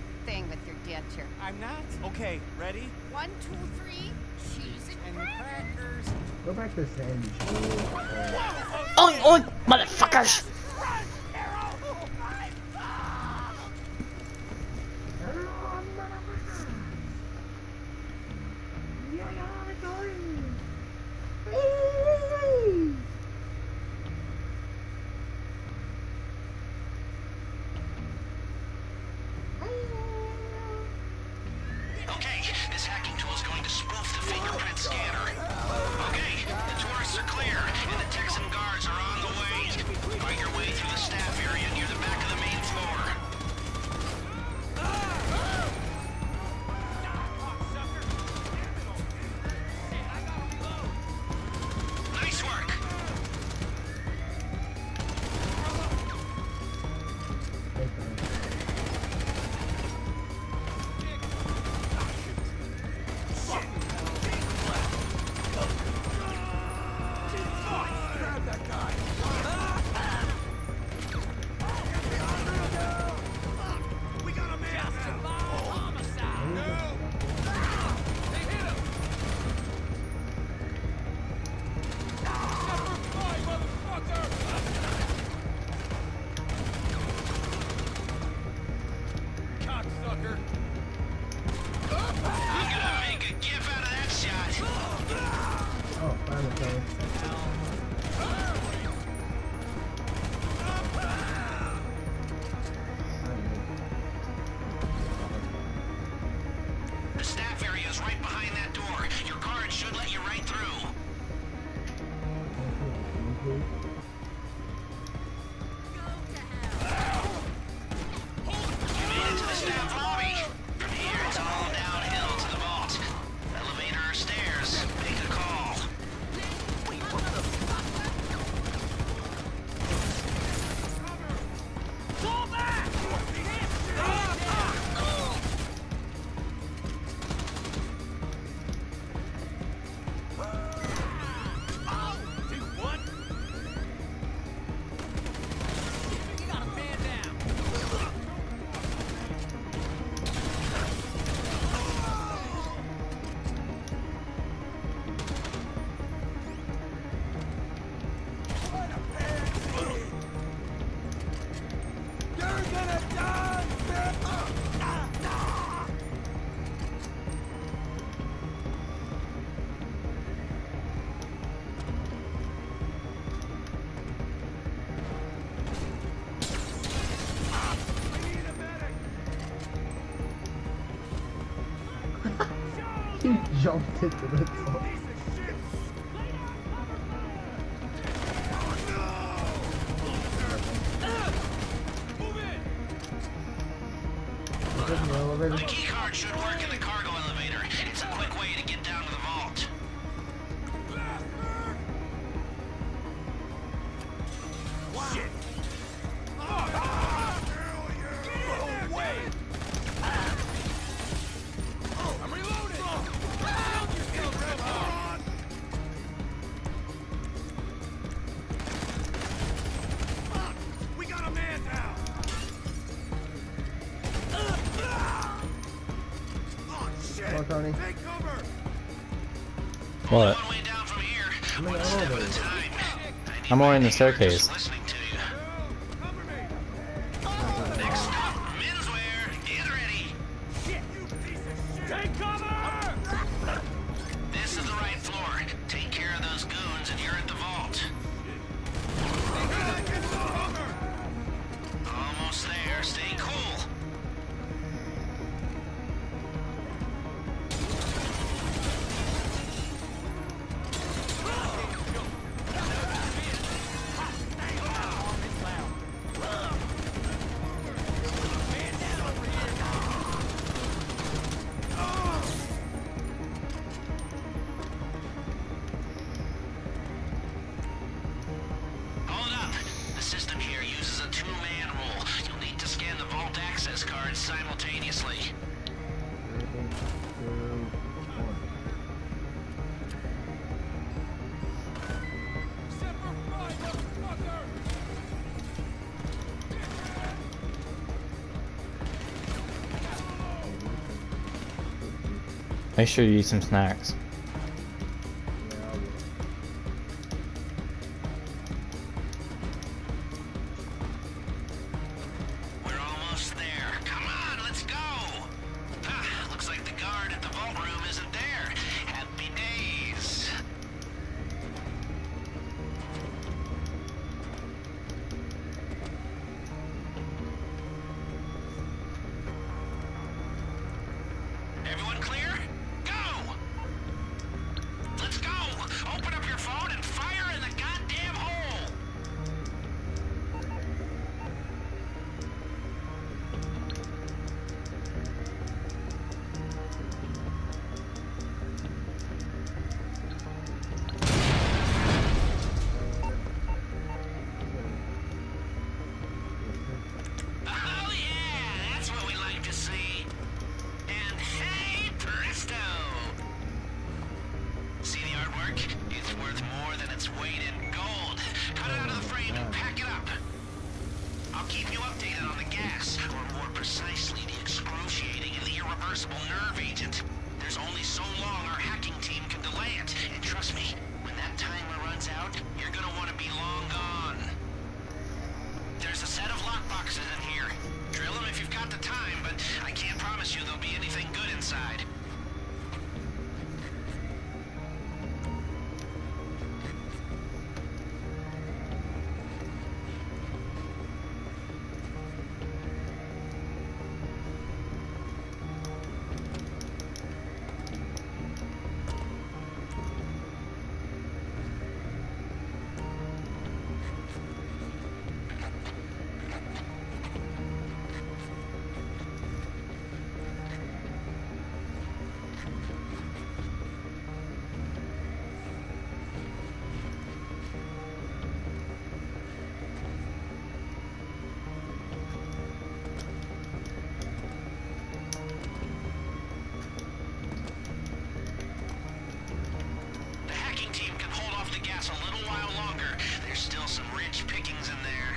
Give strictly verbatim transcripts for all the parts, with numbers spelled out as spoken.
thing with your denture. I'm not. Okay, ready? One, two, three, cheese and, And crackers. crackers. Go back to Sandy Shore. Oink, oink, motherfuckers! Run, Carol! Okay, this hacking tool is going to spoof the fingerprint scanner. Okay, the tourists are clear, and the Texan guards are on the way. Find your way through the staff area near the back of the main floor. Nice work! I'm gonna make a gif out of that shot. Oh, finally, Kelly. The staff area is right behind that door. Your card should let you right through. You made it to the staff lobby. From here, it's all downhill to the vault. Elevator or stairs. Make a call. Fall back! Two, one. You got a man down. You're gonna die, He jumped into the top. Is this the elevator? The key card should work in the cargo elevator. It's a quick way to get down to the vault. Shit! I'm reloading! We got a man down! Oh, shit! Come on, Tony. Take cover! What? One way down from here. I'm in One the step at a elevator. time. I need I'm already in my the staircase. just listening to you. Cover me! Next stop, menswear. Get ready. Shit, you piece of shit! Take cover! This is the right floor. Take care of those goons and you're at the vault. Get some cover! Almost there. Stay cool. Make sure you eat some snacks. Yeah, I will. We're almost there. Come on, let's go. Ah, looks like the guard at the vault room isn't there. Happy days. Everyone clear? Go! Let's go! Open up your phone and fire in the goddamn hole! Oh yeah, that's what we like to see. And hey, presto! See the artwork? It's worth more than its weight in gold. Cut it out of the frame and pack it up. I'll keep you updated on the gas, or more precisely, the excruciating and irreversible nerve agent. There's only so long our hacking team can delay it. And trust me, when that timer runs out, you're gonna want to be long gone. There's a set of lockboxes in here. Drill them if you've got the time, but I can't promise you there'll be anything good inside. The hacking team can hold off the gas a little while longer. There's still some rich pickings in there.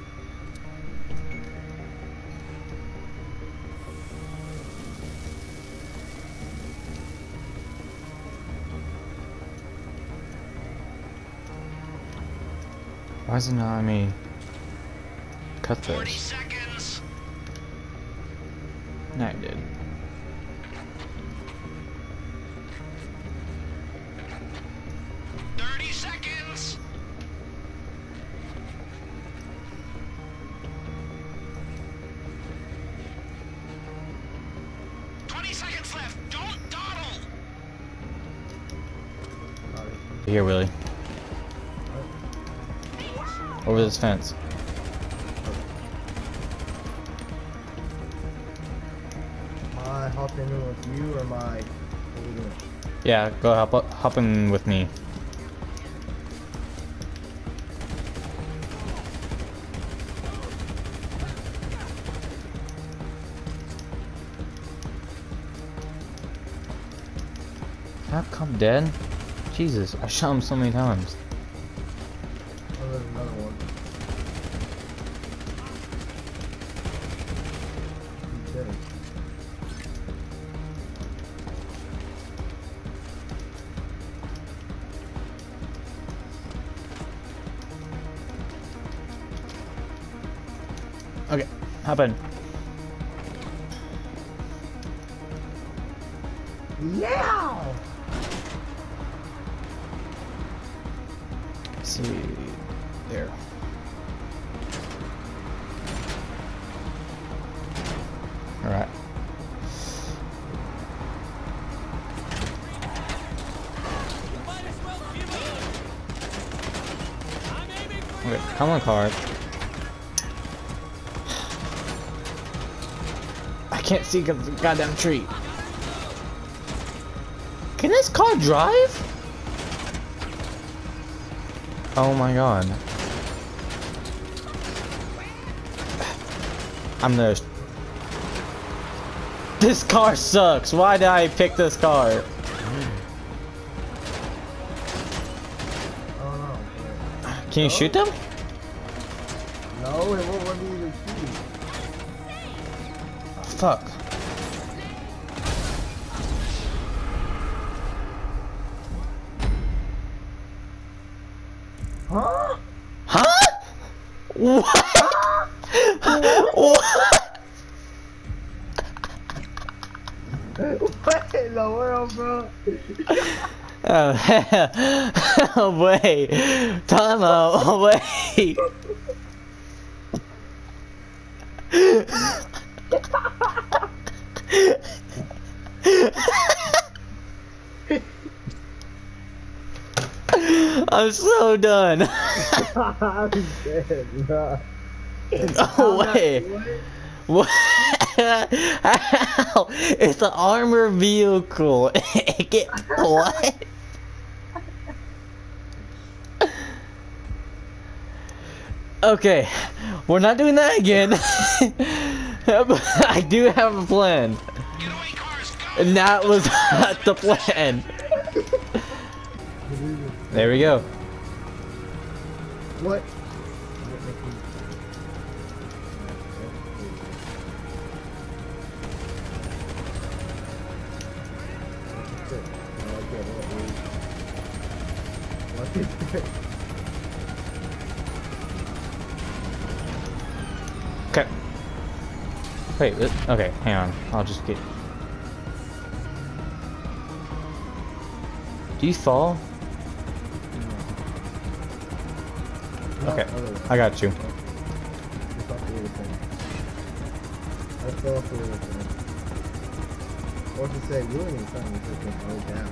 Why is it not letting me cut forty this? seconds. No, I did. thirty seconds. twenty seconds left. Don't dawdle. Sorry. Here, Willie. Over this fence. Am I hopping in with you or am I? What are we doing? Yeah, go hop up, hop in with me. How come dead? Jesus, I shot him so many times. Oh, there's another one. He's dead. Okay, hop in. Yeah! Let's see. There. Alright. Okay, come on, car. I can't see the goddamn tree. Can this car drive? Oh my god. I'm the. This car sucks. Why did I pick this car? I don't know. Can you shoot them? No, it won't let me even shoot. Fuck. Huh? Huh? What? What? What in the world, bro? Oh, hell. Oh, wait. Time out. Oh, wait. I'm so done. I'm dead, bro. Oh, wait. What? How? It's an armored vehicle. Get what? Okay, we're not doing that again. But I do have a plan. Getaway cars, go! And that was not the plan. There we go. What? Okay. Wait, uh, okay, hang on. I'll just get... Do you fall? Okay, I got you. I fell for it. Or to say, willing is something that can hold down.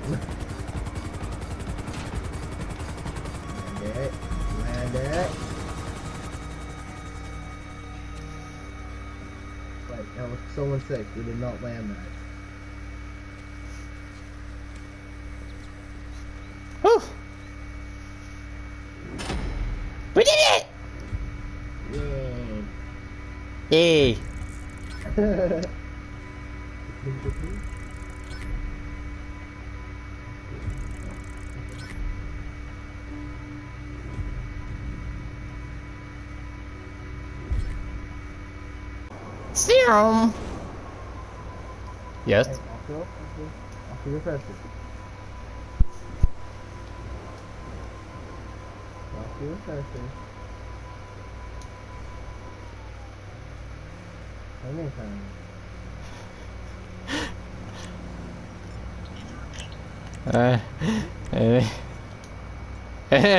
Land it. Land it. Like, that was someone safe. We did not land that. Woo! We did it! Yay. Yay! Serum! Yes? Hey, I'll feel, I'll feel, I'll feel your pressure. I'll feel your pressure. Anytime. Uh, eh. Eh.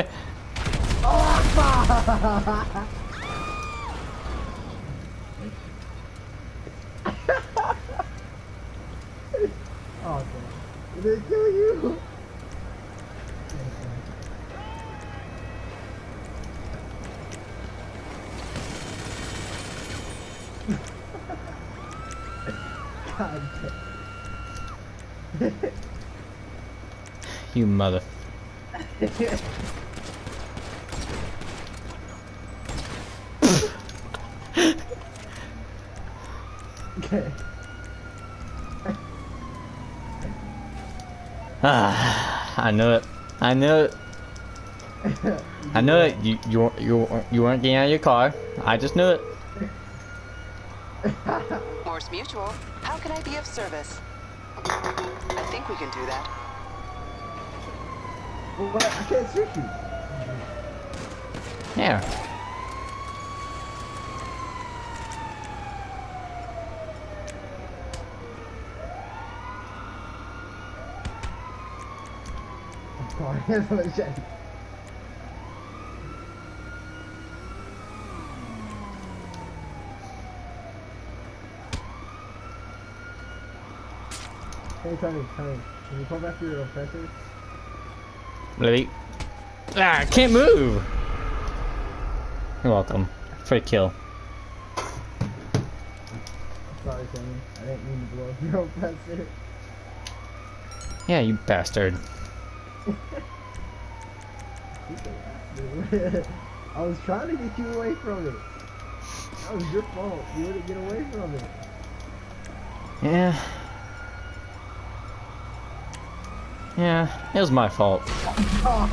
Oh, okay. Did it kill you? God damn. You mother. Okay. Ah, I knew it. I knew it. I knew it. You you you you weren't getting out of your car. I just knew it. Morse Mutual, how can I be of service? I think we can do that. Well, what? I can't shoot you. Yeah. I'm sorry. That's what I said. Hey, Tony, Tony, can you pull back your oppressor? Really? Ah, I can't move. You're welcome. For a kill. Sorry, Tony. I didn't mean to blow up your oppressor. Yeah, you bastard. I was trying to get you away from it. That was your fault. You wouldn't get away from it. Yeah. Yeah, it was my fault. God.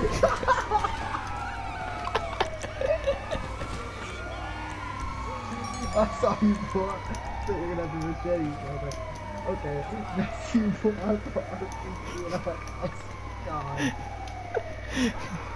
I saw you pull up. So you're gonna have the machete. So I was like, okay. Next you pull out the R P G and I'm like, oh, God.